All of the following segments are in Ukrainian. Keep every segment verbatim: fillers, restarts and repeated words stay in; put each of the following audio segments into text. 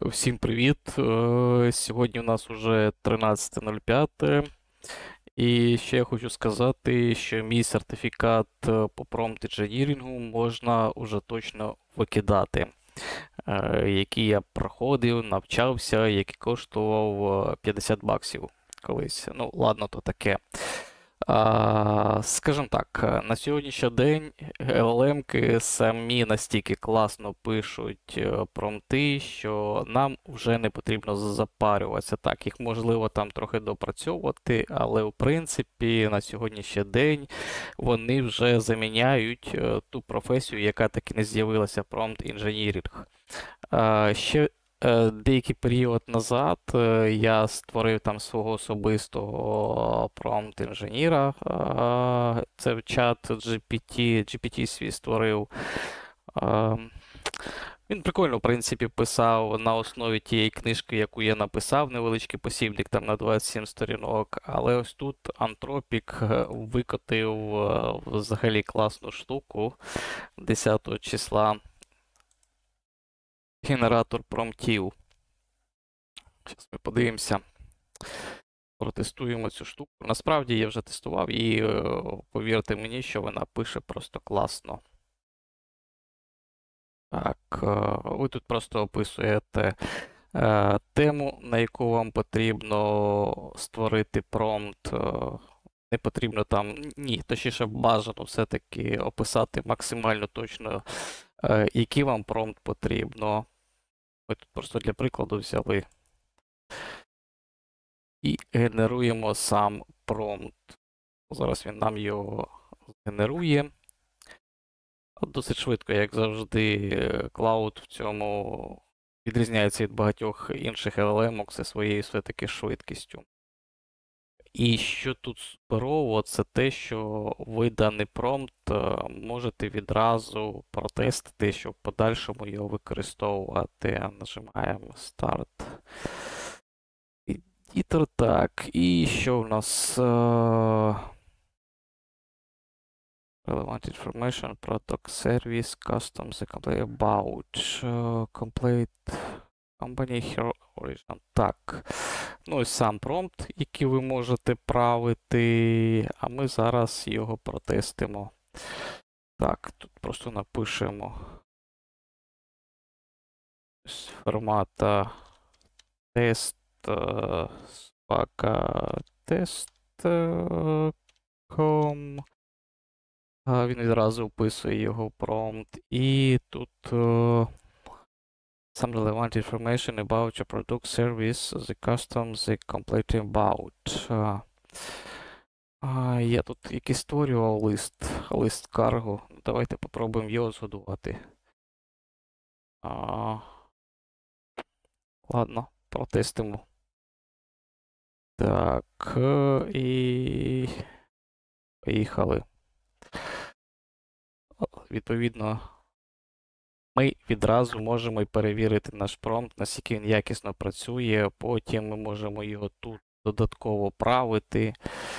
Всім привіт! Е, Сьогодні у нас уже тринадцяте нуль п'яте. І ще я хочу сказати, що мій сертифікат е, по промпт інженірінгу можна уже точно викидати, е, який я проходив, навчався, який коштував е, п'ятдесят баксів колись. Ну, ладно, то таке. А, скажімо так, на сьогоднішній день ел ел ем-ки самі настільки класно пишуть е, промпти, що нам вже не потрібно запарюватися. Так, їх можливо там трохи допрацьовувати, але в принципі на сьогоднішній день вони вже заміняють е, ту професію, яка таки не з'явилася промпт інженірінг. Ще Е, Деякий період назад е, я створив там свого особистого промпт-інженіра. Е, Це в чат джі пі ті, джі пі ті свій створив. Е, Він прикольно, в принципі, писав на основі тієї книжки, яку я написав, невеличкий посібник там на двадцять сім сторінок. Але ось тут Антропік е, викотив е, взагалі класну штуку десятого числа. Генератор промптів. Зараз ми подивимося, протестуємо цю штуку. Насправді я вже тестував і е, повірте мені, що вона пише просто класно. Так, е, ви тут просто описуєте е, тему, на яку вам потрібно створити промпт. Е, Не потрібно там, ні, точніше бажано все-таки описати максимально точно, е, який вам промпт потрібно. Ми тут просто для прикладу взяли. І генеруємо сам промпт. Зараз він нам його генерує. Досить швидко, як завжди, Cloud в цьому відрізняється від багатьох інших ел ел ем-ок зі своєю все-таки швидкістю. І що тут суперово, це те, що ви даний промпт можете відразу протестити, щоб в подальшому його використовувати. Нажимаємо Start. Editor, так, і що в нас? Relevant information, product, service, customs, complete about, complete company, hero, origin. Так. Ну і сам промпт, який ви можете правити, а ми зараз його протестимо. Так, тут просто напишемо з формата тест, спака тест.com. Він відразу вписує його промпт. І тут uh, some relevant information about your product, service, the customs, the complete about. Uh, uh, я тут якийсь створював лист, лист карго. Давайте попробуємо його згодувати. Uh, ладно, протестимо. Так, і поїхали. Відповідно, ми відразу можемо і перевірити наш промпт, наскільки він якісно працює, потім ми можемо його тут додатково правити.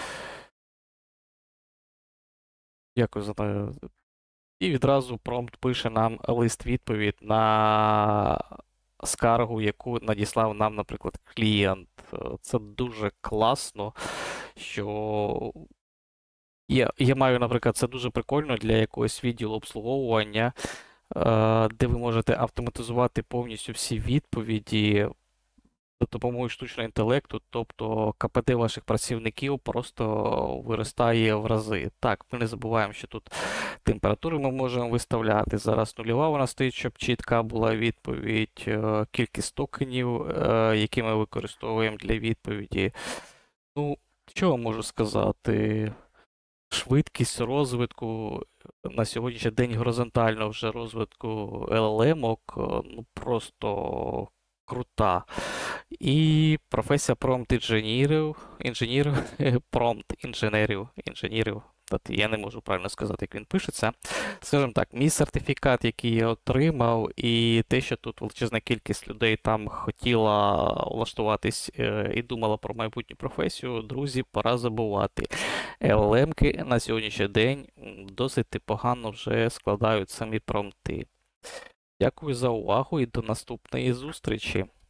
Дякую за те. І відразу промпт пише нам лист-відповідь на скаргу, яку надіслав нам, наприклад, клієнт. Це дуже класно, що Я, я маю, наприклад, це дуже прикольно для якогось відділу обслуговування, е, де ви можете автоматизувати повністю всі відповіді за допомогою штучного інтелекту, тобто ка пе де ваших працівників просто виростає в рази. Так, ми не забуваємо, що тут температуру ми можемо виставляти. Зараз нульова вона стоїть, щоб чітка була відповідь, е, кількість токенів, е, які ми використовуємо для відповіді. Ну, що я можу сказати? Швидкість розвитку на сьогоднішній день горизонтально вже розвитку ел ел ем-ок, ну просто крута. І професія промпт-інженерів, інженерів, промпт-інженерів, інженерів. Я не можу правильно сказати, як він пишеться. Скажімо так, мій сертифікат, який я отримав, і те, що тут величезна кількість людей там хотіла влаштуватись і думала про майбутню професію, друзі, пора забувати. ел ел ем-ки на сьогоднішній день досить погано вже складають самі промпти. Дякую за увагу і до наступної зустрічі.